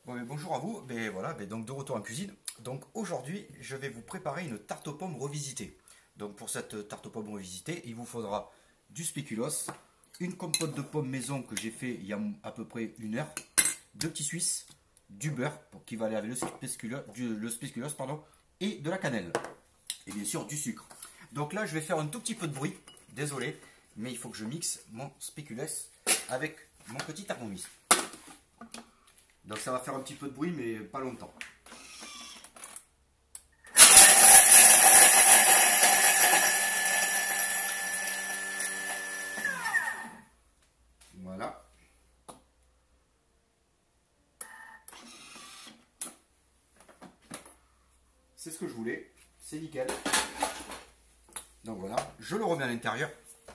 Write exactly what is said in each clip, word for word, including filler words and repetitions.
Bon, mais bonjour à vous, ben voilà, ben donc de retour en cuisine. Donc aujourd'hui, je vais vous préparer une tarte aux pommes revisitée. Donc pour cette tarte aux pommes revisitée, il vous faudra du spéculoos, une compote de pommes maison que j'ai fait il y a à peu près une heure, deux petits suisses, du beurre pour qui va aller avec le spéculoos, du, le spéculoos, pardon, et de la cannelle. Et bien sûr du sucre. Donc là, je vais faire un tout petit peu de bruit, désolé, mais il faut que je mixe mon spéculoos avec mon petit thermomix. Donc ça va faire un petit peu de bruit, mais pas longtemps. Voilà. C'est ce que je voulais. C'est nickel. Donc voilà, je le remets à l'intérieur.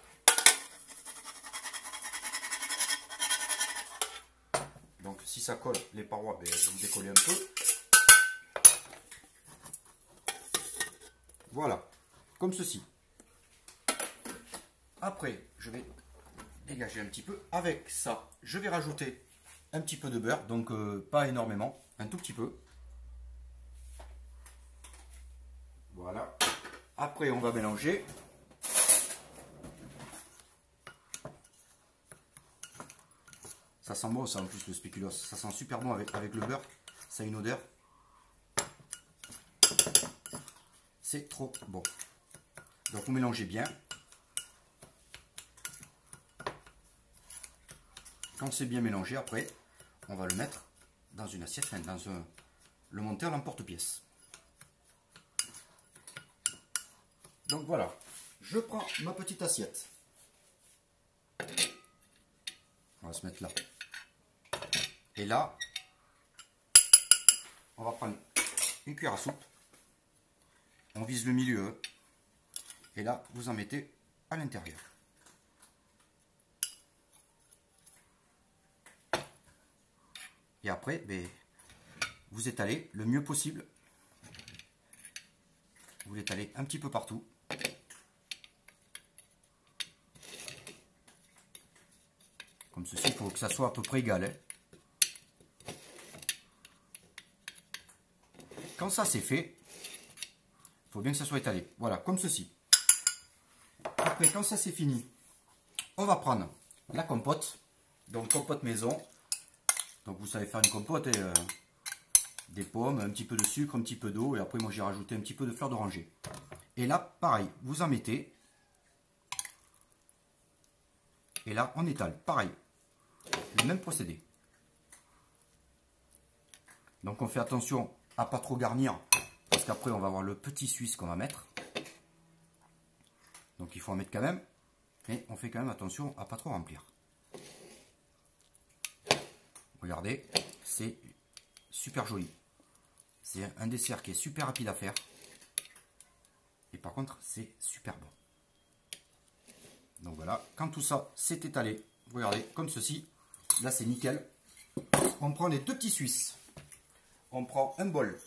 Donc si ça colle les parois, ben, je vais vous décoller un peu. Voilà, comme ceci. Après, je vais dégager un petit peu. Avec ça, je vais rajouter un petit peu de beurre, donc euh, pas énormément, un tout petit peu. Voilà. Après, on va mélanger. Ça sent bon, ça en plus le spéculoos. Ça sent super bon avec, avec le beurre. Ça a une odeur. C'est trop bon. Donc vous mélangez bien. Quand c'est bien mélangé, après, on va le mettre dans une assiette, enfin, dans un, le monter à l'emporte-pièce. Donc voilà, je prends ma petite assiette. On va se mettre là. Et là, on va prendre une cuillère à soupe. On vise le milieu. Et là, vous en mettez à l'intérieur. Et après, ben, vous étalez le mieux possible. Vous l'étalez un petit peu partout. Comme ceci, il faut que ça soit à peu près égal. Hein. Quand ça c'est fait, il faut bien que ça soit étalé. Voilà, comme ceci. Après, quand ça c'est fini, on va prendre la compote. Donc, compote maison. Donc, vous savez faire une compote et euh, des pommes, un petit peu de sucre, un petit peu d'eau. Et après, moi, j'ai rajouté un petit peu de fleur d'oranger. Et là, pareil, vous en mettez. Et là, on étale. Pareil. Le même procédé. Donc, on fait attention à pas trop garnir. Parce qu'après, on va avoir le petit suisse qu'on va mettre. Donc, il faut en mettre quand même. Mais on fait quand même attention à pas trop remplir. Regardez, c'est super joli. C'est un dessert qui est super rapide à faire. Et par contre, c'est super bon. Donc voilà, quand tout ça s'est étalé, regardez, comme ceci. Là, c'est nickel. On prend les deux petits suisses. On prend un bol.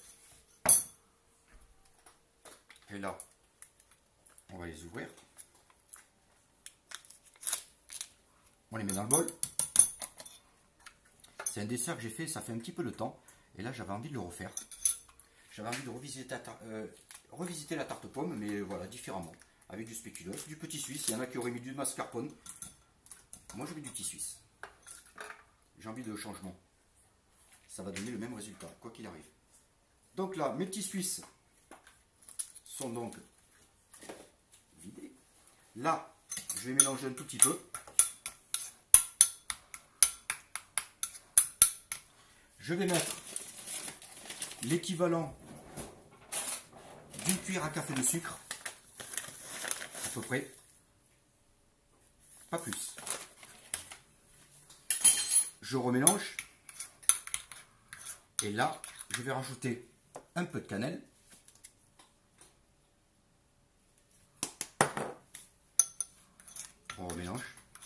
Et là, on va les ouvrir. On les met dans le bol. C'est un dessert que j'ai fait, ça fait un petit peu de temps. Et là, j'avais envie de le refaire. J'avais envie de revisiter, euh, revisiter la tarte aux pommes, mais voilà, différemment. Avec du spéculoos, du petit suisse. Il y en a qui auraient mis du mascarpone. Moi, je mets du petit suisse. J'ai envie de changement. Ça va donner le même résultat, quoi qu'il arrive. Donc là, mes petits suisses sont donc vidés. Là, je vais mélanger un tout petit peu. Je vais mettre l'équivalent d'une cuillère à café de sucre, à peu près, pas plus. Je remélange, et là, je vais rajouter un peu de cannelle. On remélange.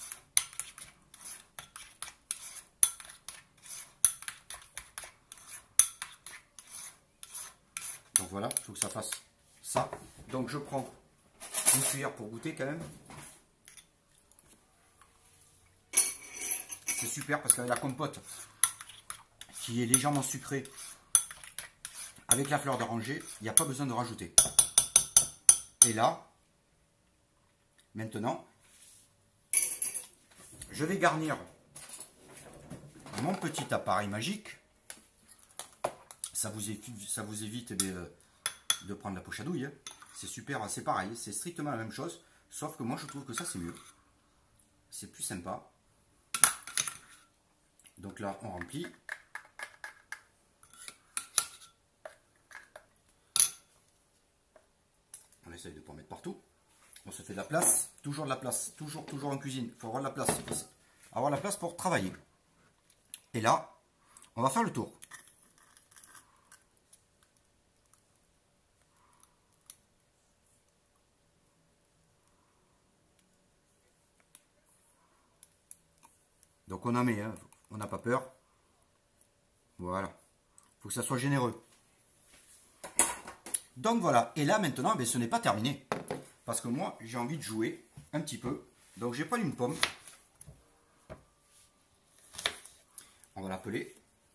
Donc voilà, il faut que ça fasse ça. Donc je prends une cuillère pour goûter quand même. C'est super parce qu'avec la compote qui est légèrement sucré avec la fleur d'oranger, il n'y a pas besoin de rajouter. Et là, maintenant, je vais garnir mon petit appareil magique. Ça vous évite, ça vous évite eh bien, de prendre la poche à douille. Hein. C'est super, c'est pareil, c'est strictement la même chose. Sauf que moi, je trouve que ça, c'est mieux. C'est plus sympa. Donc là, on remplit. On essaye de ne pas en mettre partout. On se fait de la place. Toujours de la place. Toujours, toujours en cuisine. Il faut avoir de la place. Avoir la place pour travailler. Et là, on va faire le tour. Donc on en met, hein. On n'a pas peur. Voilà. Il faut que ça soit généreux. Donc voilà. Et là maintenant, ben, ce n'est pas terminé. Parce que moi, j'ai envie de jouer un petit peu. Donc j'ai pris une pomme. On va l'appeler.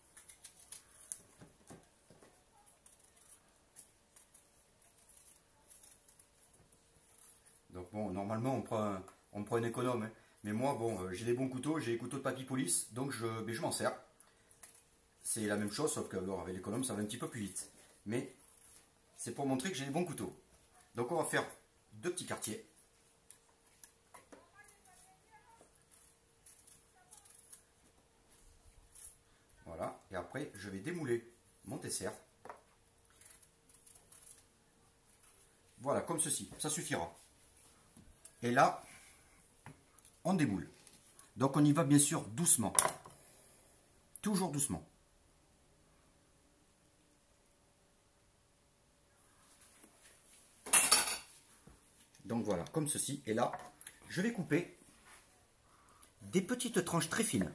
Donc bon, normalement on prend un, on prend un économe. Hein. Mais moi, bon, euh, j'ai des bons couteaux, j'ai des couteaux de papy police, donc je, ben, je m'en sers. C'est la même chose, sauf que alors, avec l'économe, ça va un petit peu plus vite. Mais c'est pour montrer que j'ai des bons couteaux. Donc on va faire deux petits quartiers. Voilà, et après je vais démouler mon dessert. Voilà, comme ceci, ça suffira. Et là, on démoule. Donc on y va bien sûr doucement. Toujours doucement. Donc voilà, comme ceci. Et là, je vais couper des petites tranches très fines.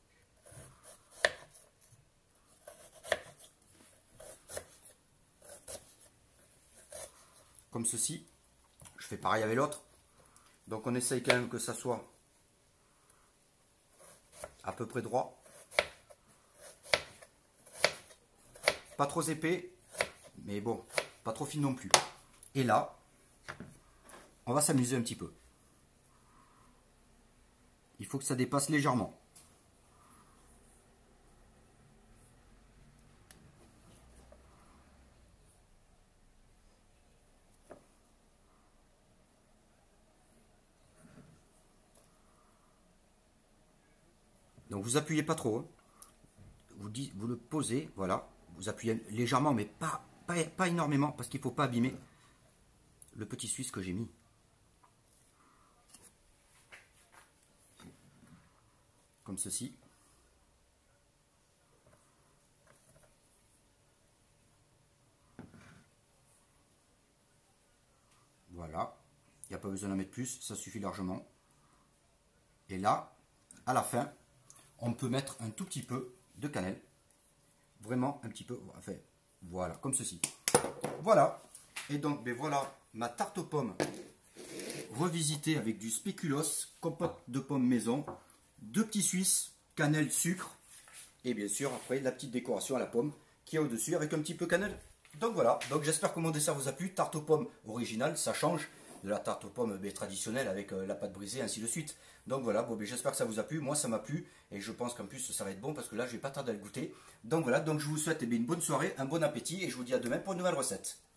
Comme ceci. Je fais pareil avec l'autre. Donc on essaye quand même que ça soit à peu près droit. Pas trop épais, mais bon, pas trop fine non plus. Et là, on va s'amuser un petit peu. Il faut que ça dépasse légèrement. Donc vous appuyez pas trop. Hein. Vous, dites, vous le posez, voilà. Vous appuyez légèrement, mais pas, pas, pas énormément, parce qu'il ne faut pas abîmer le petit suisse que j'ai mis. Comme ceci. Voilà. Il n'y a pas besoin d'en mettre plus, ça suffit largement. Et là, à la fin, on peut mettre un tout petit peu de cannelle. Vraiment un petit peu. Enfin, voilà, comme ceci. Voilà. Et donc, ben voilà ma tarte aux pommes revisitée avec du spéculoos, compote de pommes maison, deux petits suisses, cannelle, sucre. Et bien sûr, après, la petite décoration à la pomme qui est au-dessus avec un petit peu cannelle. Donc voilà. Donc j'espère que mon dessert vous a plu. Tarte aux pommes originale, ça change de la tarte aux pommes ben, traditionnelle avec euh, la pâte brisée, ainsi de suite. Donc voilà, bon, ben, j'espère que ça vous a plu. Moi, ça m'a plu et je pense qu'en plus, ça va être bon parce que là, je vais pas tarder à le goûter. Donc voilà, donc je vous souhaite eh bien, une bonne soirée, un bon appétit et je vous dis à demain pour une nouvelle recette.